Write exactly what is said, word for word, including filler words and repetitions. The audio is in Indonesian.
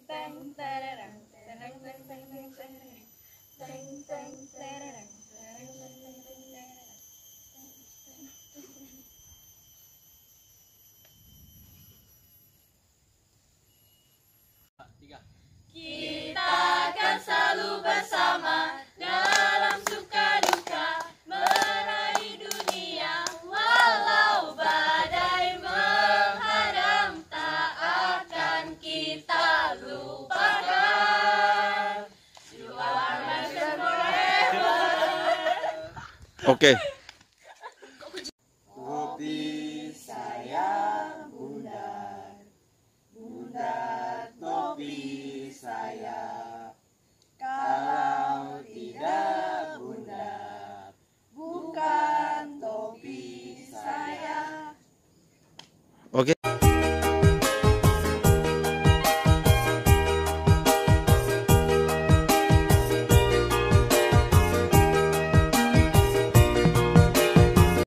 Kita akan selalu bersama dalam suka duka, meraih dunia walau badai menghadang, tak akan kita lupakan. You are my forever. Oke.